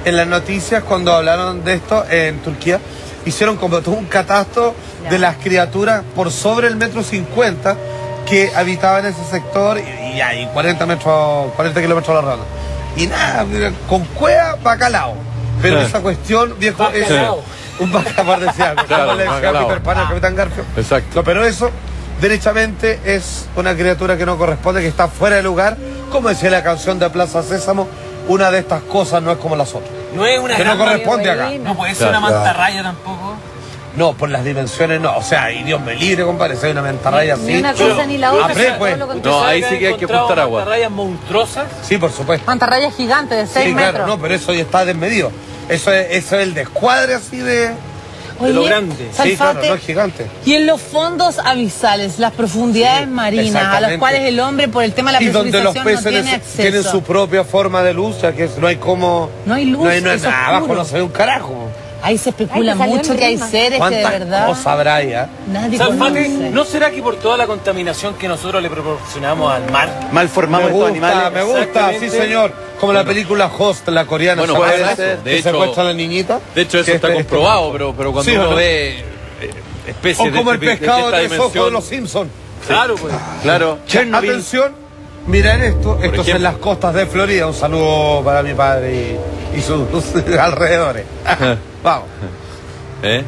en las noticias cuando hablaron de esto en Turquía, hicieron como todo un catastro de las criaturas por sobre el 1,50 m que habitaban en ese sector y hay 40 kilómetros a la redonda. Y nada, con cueva, bacalao. Pero esa cuestión, viejo, es un bacalao, decía, como le decía Peter Pan al Capitán Garfio. Exacto. No, pero eso, derechamente, es una criatura que no corresponde, que está fuera de lugar. Como decía la canción de Plaza Sésamo, una de estas cosas no es como las otras. No es una que no corresponde acá. No puede ser una mantarraya tampoco. No, por las dimensiones no. O sea, y Dios me libre, compadre, si hay una mantarraya así. Ni una cosa ni la otra. Pues. No, ahí sí que hay que juntar agua. ¿Mantarrayas monstruosas? Sí, por supuesto. Mantarraya gigante de 6 metros. Claro, no, pero eso ya está desmedido. Eso es el descuadre así de... Oye, lo grande. Sí, claro, no es gigante. Y en los fondos abisales, las profundidades marinas, a las cuales el hombre por el tema de la presurización y donde los peces no tiene acceso. tienen su propia forma de luz, ya que no hay como... No hay luz, es abajo oscuro. no se ve un carajo. Ahí se especula mucho que hay seres que de verdad... ¿Cuántas cosas habrá ahí, Nadie Salfate, conoce. ¿no será que por toda la contaminación que nosotros le proporcionamos al mar? Malformamos estos animales. Me gusta, sí señor. Como la película Host, la coreana. Bueno, ¿se puede acuerdan? ser. Que De hecho, secuestra a la niñita. De hecho, eso está comprobado, pero cuando Sí, uno ¿no? ve especies O como el pescado de esta tres ojos de dimensión... los Simpsons. Claro, pues. Claro. Chernobyl. Atención, miren esto. Esto es ejemplo. en las costas de Florida. Un saludo para mi padre y sus alrededores. Vamos. A ver.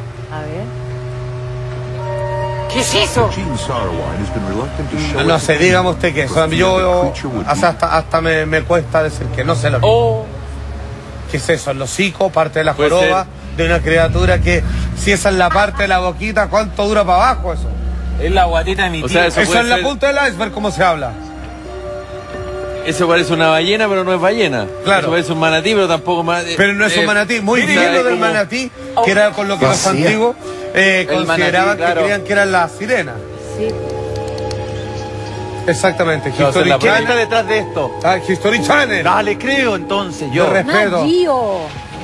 ¿Qué es eso? No sé, dígame usted qué. Yo hasta me cuesta decir que no sé lo que. ¿Qué es eso? El hocico, parte de la Puede joroba de una criatura que, si esa es la parte de la boquita, ¿cuánto dura para abajo eso? Es la guatita de mi O tío. sea, Eso puede es la ser- punta del iceberg, ¿cómo se habla? Eso parece una ballena, pero no es ballena. Claro. Eso parece un manatí, pero tampoco manatí. Pero no es un manatí. Muy mira, bien lo es del como- manatí, que era con lo que los Vacía. antiguos consideraban manatí, claro. que creían que eran las sirenas. Sí. Exactamente. Claro, History la ¿Quién está Channel. detrás de esto? History Channel. No, le creo entonces Yo yo. respeto. Gio.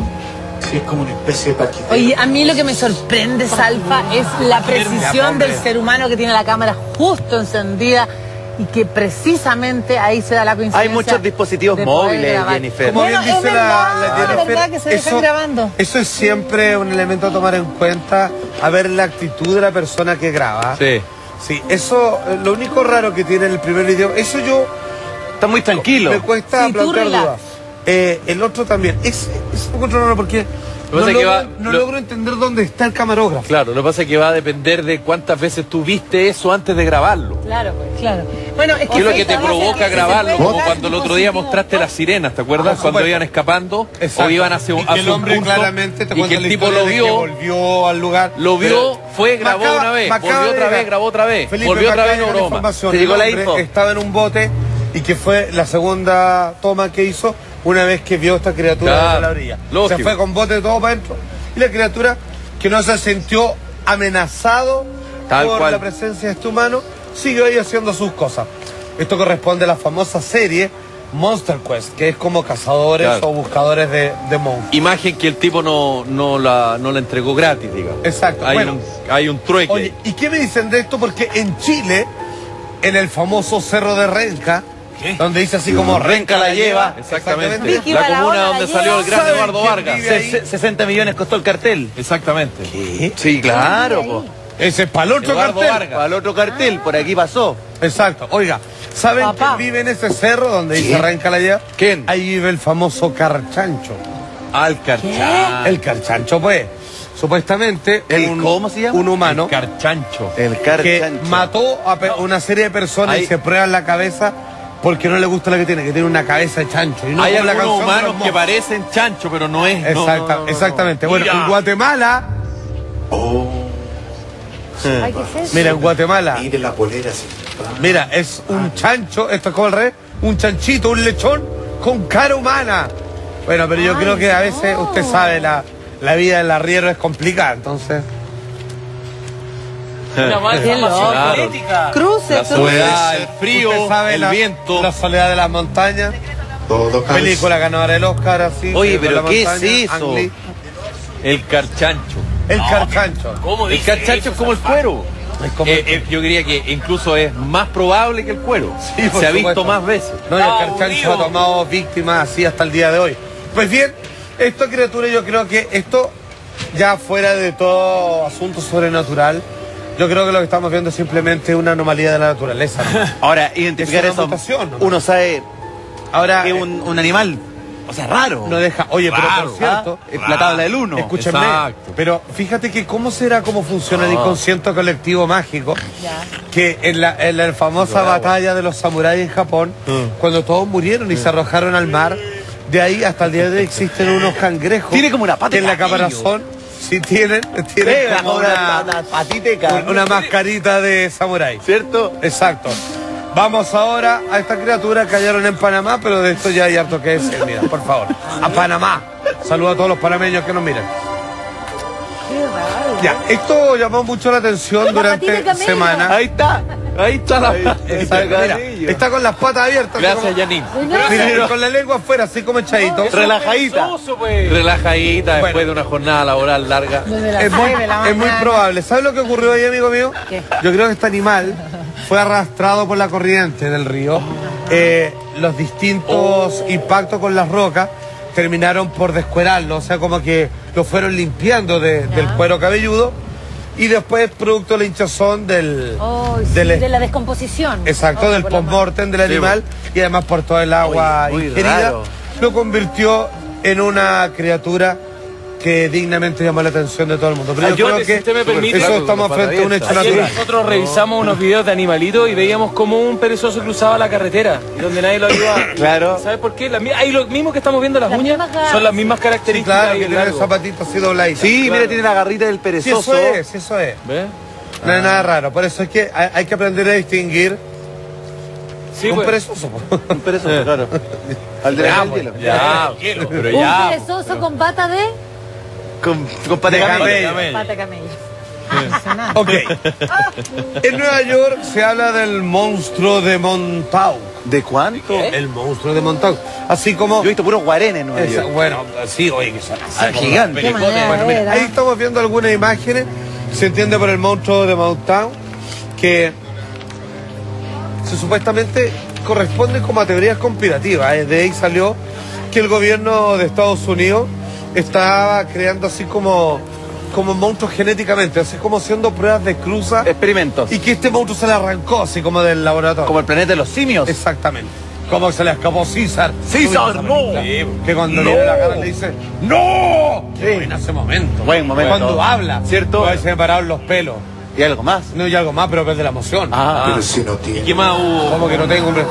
Sí, es como una especie de paquete. Oye, a mí lo que me sorprende, Salfa, es la precisión del ser humano que tiene la cámara justo encendida y que precisamente ahí se da la coincidencia. Hay muchos dispositivos de poder móviles, grabar. Jennifer. Como Bueno, bien es dice verdad, la es Jennifer, verdad que se dejan grabando. Eso es siempre un elemento a tomar en cuenta, a ver la actitud de la persona que graba. Sí. Sí, eso, lo único raro que tiene el primer video, eso yo Está muy tranquilo. me cuesta Sí, tú plantear relax. dudas. El otro también, ese lo encuentro raro porque Lo no, que pasa es que no logro entender dónde está el camarógrafo. Claro, lo que pasa es que va a depender de cuántas veces tú viste eso antes de grabarlo. Claro, pues, claro. Bueno, es ¿Qué es lo que te esto provoca hace que grabarlo? se Como puede cuando el otro día mostraste las sirenas, ¿te acuerdas? por Cuando supuesto. iban escapando Exacto. o iban hacia Y un que el hombre punto, claramente te y cuenta que el la tipo historia lo de que vio, volvió al lugar. Pero fue, grabó me acaba- una vez, me acaba volvió de otra vez, llegar. grabó otra vez, Felipe, volvió me otra acaba vez, de no llegar broma. información. ¿Te llegó El la hombre info? estaba en un bote y que fue la segunda toma que hizo una vez que vio esta criatura Claro, desde la orilla. lógico. Se fue con bote todo para adentro. Y la criatura, que no se sintió amenazado Tal por cual. la presencia de este humano, siguió ahí haciendo sus cosas. Esto corresponde a la famosa serie Monster Quest, que es como cazadores Claro. o buscadores de monstruos. Imagen que el tipo no la entregó gratis, digamos. Exacto. Hay, Bueno, hay un trueque. oye, ¿y qué me dicen de esto? Porque en Chile, en el famoso Cerro de Renca, donde dice así como Renca la lleva, Exactamente. Vicky La Barahona comuna la donde lleva. salió el gran ¿Saben Eduardo quién Vargas. vive ahí? 60 millones costó el cartel. Exactamente. Sí, claro, po. Ese es para el otro Eduardo cartel. Vargas. Para el otro cartel, por aquí pasó. Exacto. Oiga, ¿saben Papá. quién vive en ese cerro donde dice Renca la lleva? ¿Quién? Ahí vive el famoso Carchancho. Al Carchancho. El Carchancho, pues. Supuestamente, ¿cómo se llama? un humano El Carchancho. El que carchancho. mató a una serie de personas Hay- y se prueban la cabeza porque no le gusta la que tiene una cabeza de chancho. Y no Hay como la algunos canción de los humanos que mozos. parecen chancho, pero no es. Exactamente. Bueno, Mira. en Guatemala, Ay, ¿qué es eso? mira, en Guatemala, Mire la polera así. mira, es un chancho, esto es como el rey, un chanchito, un lechón con cara humana. Bueno, pero yo Ay, creo que a veces, no. usted sabe, la vida del arriero es complicada, entonces... Una mala Qué loco. información Claro. política. Cruce, La cruce. soledad, el frío, Usted sabe el viento. La soledad de las montañas, Todo cansa. película ganadora del Oscar, así. Oye, con pero la ¿qué es montaña, eso? Ang Lee. El Carchancho. El Carchancho. ¿Cómo El dice Carchancho eso, es como el Salfate? cuero. Es como Yo diría que incluso es más probable que el cuero. Sí, por Se ha visto supuesto. más veces. No, y el Ah, Carchancho aburrido. ha tomado víctimas así hasta el día de hoy. Pues bien, Esta criatura, yo creo que esto, ya fuera de todo asunto sobrenatural, yo creo que lo que estamos viendo es simplemente una anomalía de la naturaleza, ¿no? Ahora, identificar Es una eso, mutación, ¿no? uno sabe Ahora, que es un animal, o sea, raro. no deja... Oye, pero Raro, por cierto... Es la tabla del 1. Escúchenme, Exacto. pero fíjate que cómo funciona el inconsciente colectivo mágico, que en la famosa batalla de los samuráis en Japón, cuando todos murieron y se arrojaron al mar, de ahí hasta el día de hoy existen unos cangrejos. Tiene como una pata que en la de camello. caparazón, sí tienen como una patita, una mascarita de samurái. ¿cierto? Exacto. Vamos ahora a esta criatura que hallaron en Panamá, pero de esto ya hay harto que decir. Mira, por favor. A Panamá. Saludo a todos los panameños que nos miran. Ya, esto llamó mucho la atención patita de durante camello. semanas. Ahí está la Mira, está con las patas abiertas. así Gracias, como- Janine. Mira, con la lengua afuera, así como echadito. relajadita. Perezoso, pues. Relajadita después Bueno. de una jornada laboral larga. Desde las Es muy, 6 de la es muy mañana. probable. ¿Sabes lo que ocurrió ahí, amigo mío? ¿Qué? Yo creo que este animal fue arrastrado por la corriente del río. Los distintos impactos con las rocas terminaron por descuerarlo. O sea, como que lo fueron limpiando del cuero cabelludo. Y después, producto de la hinchazón del... Oh, sí, del- de la descomposición. Exacto, Oh, del por la post-mortem del animal y además por todo el agua Muy ingerida, raro. lo convirtió en una criatura que dignamente llamó la atención de todo el mundo. Pero yo Ayúdate, creo que si usted me permite. eso estamos frente a un hecho Ayer natural. nosotros revisamos unos videos de animalitos y veíamos como un perezoso cruzaba la carretera y donde nadie lo ayudaba. Claro. ¿Sabes por qué? Ahí lo mismo que estamos viendo las Las uñas mismas garras. son las mismas Sí, características. claro, y que el tiene el largo. zapatito así dobladito. Sí, Claro. mira, tiene la garrita del Sí, perezoso. eso es. ¿Ves? No es nada raro, por eso es que hay que aprender a distinguir Sí, un pues. perezoso. Un perezoso, claro. Al de Ya, la pues, hielo. ya, pero Un ya. perezoso con pata de Con pata de De camello. camello. pata de camello. Ok. En Nueva York se habla del monstruo de Montauk. ¿De cuánto? El monstruo de Montauk. Así como... Yo he visto puros guarenes en Nueva Esa- York. bueno, sí, oye, que son así. Ah, gigante. Qué manera Bueno, de mira, ver, ahí ¿ah? estamos viendo algunas imágenes. Se entiende por el monstruo de Mountain que supuestamente corresponde como a teorías conspirativas. De ahí salió que el gobierno de Estados Unidos estaba creando así como monstruos genéticamente, así como haciendo pruebas de cruza Experimentos. y que este monstruo se le arrancó así como del laboratorio. Como el planeta de los simios. Exactamente. Como se le escapó César. ¡César, no! Sí, que cuando viene la cara le dice ¡No! Qué bueno ese momento. Buen momento. Cuando habla, ¿Cierto? se me pararon los pelos. Y algo más. No, y algo más, pero es de la emoción. Pero si no tiene. ¿Qué más hubo? Como que no tengo hombre.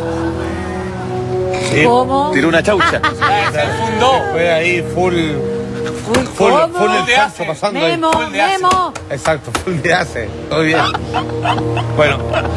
Sí, ¿Cómo? Tiró una chaucha. Se fundó. fue ahí full ¿Cómo? el canso pasando ahí. Memo, Memo. Exacto, full de hace. Todo bien. Bueno,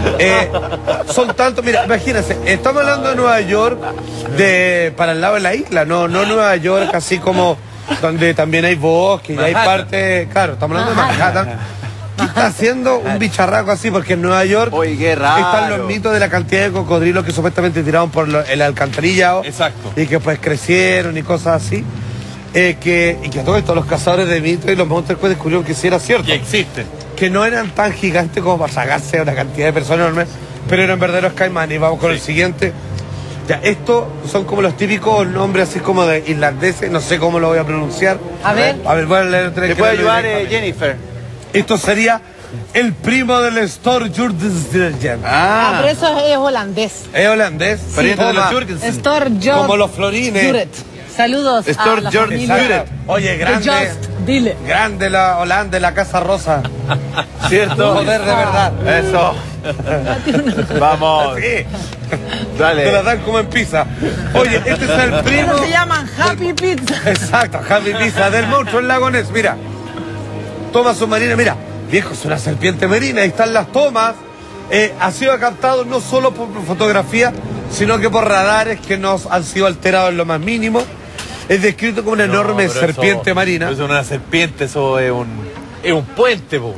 son tantos, mira, imagínense, estamos hablando de Nueva York para el lado de la isla, no Nueva York así como donde también hay bosque y hay parte, claro, estamos hablando de Manhattan. ¿Qué está haciendo un bicharraco así? Porque en Nueva York Oye, qué raro. están los mitos de la cantidad de cocodrilos que supuestamente tiraron por el alcantarillado. Exacto. Y que pues crecieron y cosas así. Y que a todo esto los cazadores de mitos y los monstruos pues descubrieron que sí era cierto. Que existen. Que no eran tan gigantes como para sacarse a una cantidad de personas enormes, pero eran verdaderos caimanes. Y vamos con el siguiente. Ya, estos son como los típicos nombres así como de irlandeses, no sé cómo lo voy a pronunciar. A ver. voy a leer tres. ¿Te que puede no ayudar directamente. Jennifer? Esto sería el primo del Storjurgen. Ah, pero eso es holandés. ¿Es holandés? Pariente de los Toma. Jurgensen. Stor Job Como los florines. Juret. Saludos Stor a la Jordan familia Juret. Oye, de grande. Just Dile. Grande la Holanda, la Casa Rosa. ¿Cierto? Joder, de verdad. Eso. Vamos. Sí. Dale. Te la dan como en pizza. Oye, este es el primo. Eso se llaman Happy Pizza. Exacto, Happy Pizza del monstruo en Lago Ness. Mira, toma submarina, mira, viejo, es una serpiente marina, ahí están las tomas. Ha sido captado no solo por fotografía, sino que por radares que nos han sido alterados en lo más mínimo. Es descrito como una enorme pero serpiente eso- marina. Eso no es una serpiente, eso es un puente, po.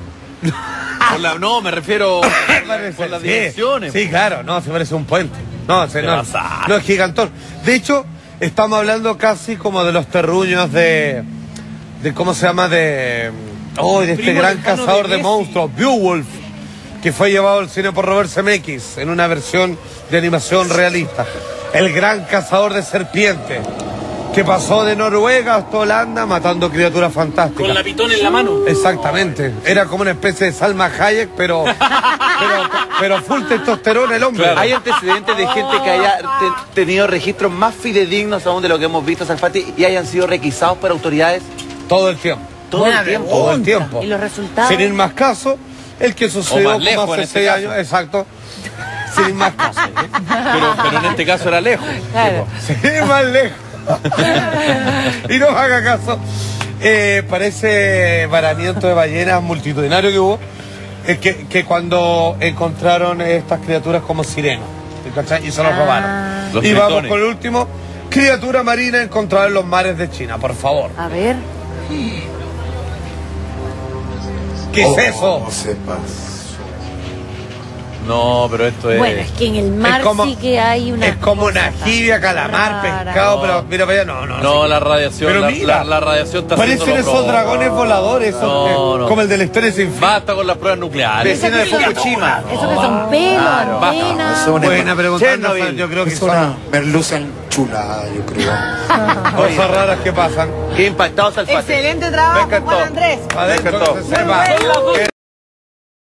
No, me refiero por las Sí, dimensiones. Sí, claro, no, se parece un puente. No, pasa? no es gigantón. De hecho, estamos hablando casi como de los terruños de ¿cómo se llama? De este Primo gran lejano cazador de de Messi. monstruos, Beowulf, que fue llevado al cine por Robert Zemeckis en una versión de animación realista. El gran cazador de serpientes, que pasó de Noruega hasta Holanda matando criaturas fantásticas. Con la pitón en la mano. Exactamente. Era como una especie de Salma Hayek, pero full testosterona el hombre. Hay antecedentes de gente que haya tenido registros más fidedignos aún de lo que hemos visto, Salfati, y hayan sido requisados por autoridades Todo el tiempo. todo el tiempo. Todo el tiempo. ¿Y los resultados? Sin ir más caso, el que sucedió más lejos como hace en este 6 caso. años. Exacto. Sin ir más caso. Pero en este caso era lejos. Claro. Sin ir más lejos. Y no haga caso. Parece varamiento de ballenas multitudinario que hubo. Que cuando encontraron estas criaturas como sirenas. ¿Cachai? Y se los robaron. Los Y vamos tritones. con el último. Criatura marina encontrada en los mares de China, por favor. A ver. ¿Qué es eso? No sepas. No, pero esto es... Bueno, es que en el mar sí que hay una. Es como una jibia, calamar, rara. pescado, pero mira para allá, no. No, sí. la radiación, Pero la, mira, la radiación está haciendo parecen lo esos propio. dragones voladores, esos No. como el de la historia sin fin. Basta con las pruebas nucleares. Vecino de Fukushima. Eso que son pelos, Claro, antenas. Eso es una, Buena pregunta, Chernobyl. yo creo que es son una merluza chulada, yo creo. cosas raras que pasan. Qué impactado, Salfati. Excelente Me trabajo, encantó. Juan Andrés. Adentro encantó. se sepa.